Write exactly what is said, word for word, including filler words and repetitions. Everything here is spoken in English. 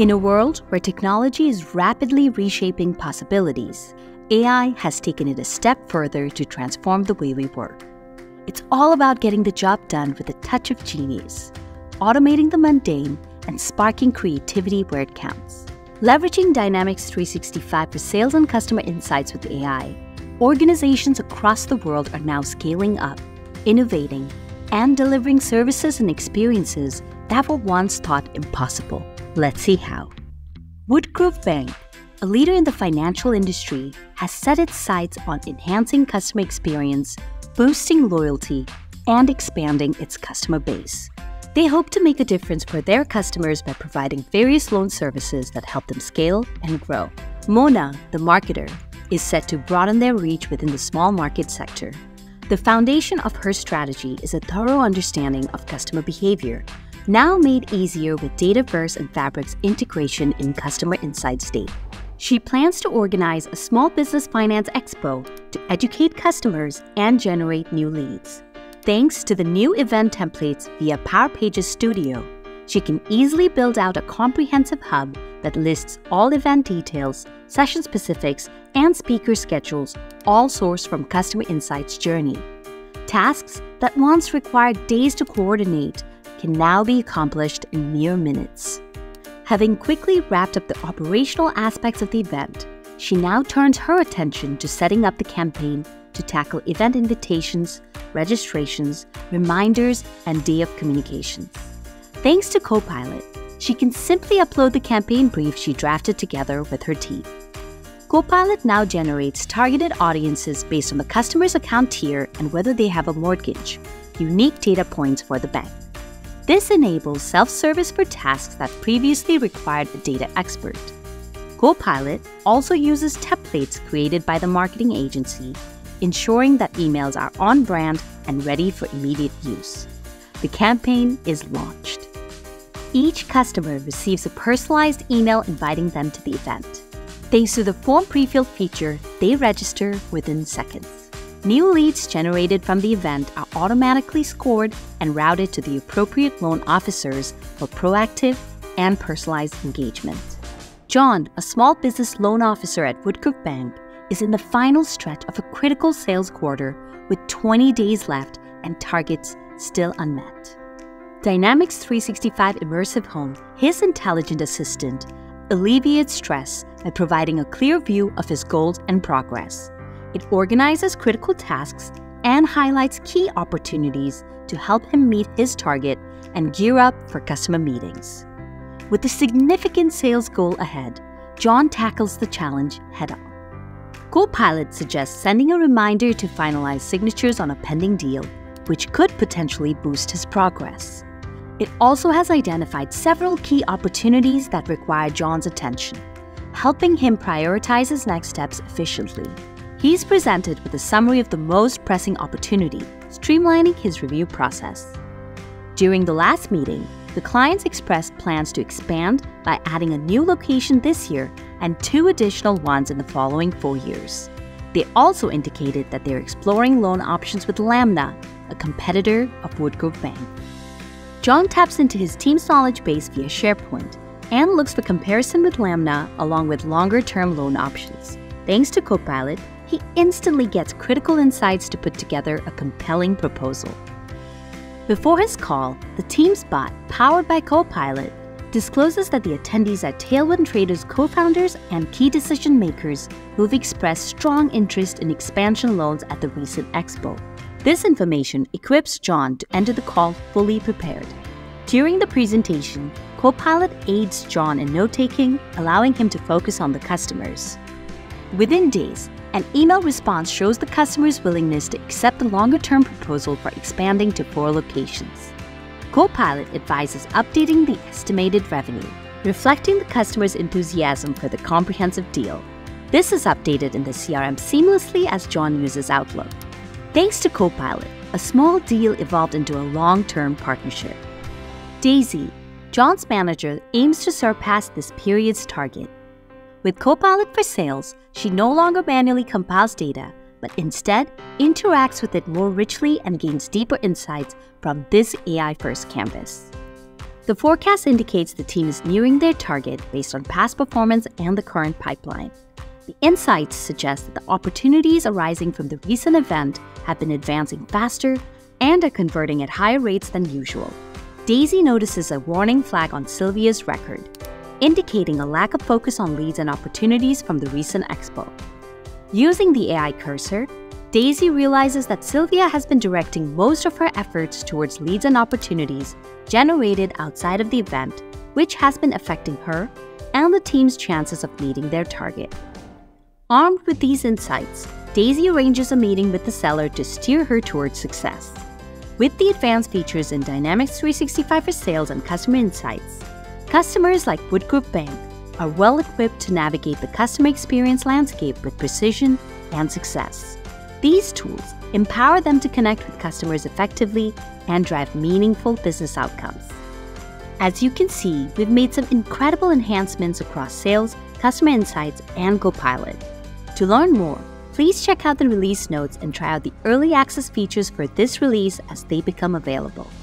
In a world where technology is rapidly reshaping possibilities, A I has taken it a step further to transform the way we work. It's all about getting the job done with a touch of genius, automating the mundane and sparking creativity where it counts. Leveraging Dynamics three sixty-five for sales and customer insights with A I, organizations across the world are now scaling up, innovating, and delivering services and experiences that were once thought impossible. Let's see how. Woodgrove Bank, a leader in the financial industry, has set its sights on enhancing customer experience, boosting loyalty, and expanding its customer base. They hope to make a difference for their customers by providing various loan services that help them scale and grow. Mona, the marketer, is set to broaden their reach within the small market sector. The foundation of her strategy is a thorough understanding of customer behavior, now made easier with Dataverse and Fabric's integration in Customer Insights data. She plans to organize a small business finance expo to educate customers and generate new leads. Thanks to the new event templates via PowerPages Studio, she can easily build out a comprehensive hub that lists all event details, session specifics, and speaker schedules, all sourced from Customer Insights journey. Tasks that once required days to coordinate can now be accomplished in mere minutes. Having quickly wrapped up the operational aspects of the event, she now turns her attention to setting up the campaign to tackle event invitations, registrations, reminders, and day of communications. Thanks to Copilot, she can simply upload the campaign brief she drafted together with her team. Copilot now generates targeted audiences based on the customer's account tier and whether they have a mortgage, unique data points for the bank. This enables self-service for tasks that previously required a data expert. Copilot also uses templates created by the marketing agency, ensuring that emails are on brand and ready for immediate use. The campaign is launched. Each customer receives a personalized email inviting them to the event. Thanks to the form pre-filled feature, they register within seconds. New leads generated from the event are automatically scored and routed to the appropriate loan officers for proactive and personalized engagement. John, a small business loan officer at Woodgrove Bank, is in the final stretch of a critical sales quarter with twenty days left and targets still unmet. Dynamics three sixty-five Immersive Home, his intelligent assistant, alleviates stress by providing a clear view of his goals and progress. It organizes critical tasks and highlights key opportunities to help him meet his target and gear up for customer meetings. With a significant sales goal ahead, John tackles the challenge head-on. Copilot suggests sending a reminder to finalize signatures on a pending deal, which could potentially boost his progress. It also has identified several key opportunities that require John's attention, helping him prioritize his next steps efficiently. He's presented with a summary of the most pressing opportunity, streamlining his review process. During the last meeting, the clients expressed plans to expand by adding a new location this year and two additional ones in the following four years. They also indicated that they're exploring loan options with Lambda, a competitor of Woodgrove Bank. John taps into his team's knowledge base via SharePoint and looks for comparison with Lambda along with longer-term loan options. Thanks to Copilot, he instantly gets critical insights to put together a compelling proposal. Before his call, the team's bot, powered by Copilot, discloses that the attendees are Tailwind Traders co-founders and key decision makers who've expressed strong interest in expansion loans at the recent expo. This information equips John to enter the call fully prepared. During the presentation, Copilot aids John in note-taking, allowing him to focus on the customers. Within days, an email response shows the customer's willingness to accept the longer-term proposal for expanding to four locations. Copilot advises updating the estimated revenue, reflecting the customer's enthusiasm for the comprehensive deal. This is updated in the C R M seamlessly as John uses Outlook. Thanks to Copilot, a small deal evolved into a long-term partnership. Daisy, John's manager, aims to surpass this period's target. With Copilot for Sales, she no longer manually compiles data, but instead interacts with it more richly and gains deeper insights from this A I-first canvas. The forecast indicates the team is nearing their target based on past performance and the current pipeline. The insights suggest that the opportunities arising from the recent event have been advancing faster and are converting at higher rates than usual. Daisy notices a warning flag on Sylvia's record, indicating a lack of focus on leads and opportunities from the recent expo. Using the A I cursor, Daisy realizes that Sylvia has been directing most of her efforts towards leads and opportunities generated outside of the event, which has been affecting her and the team's chances of meeting their target. Armed with these insights, Daisy arranges a meeting with the seller to steer her towards success. With the advanced features in Dynamics three sixty-five for Sales and Customer Insights, customers like Woodgroup Bank are well equipped to navigate the customer experience landscape with precision and success. These tools empower them to connect with customers effectively and drive meaningful business outcomes. As you can see, we've made some incredible enhancements across Sales, Customer Insights, and Copilot. To learn more, please check out the release notes and try out the early access features for this release as they become available.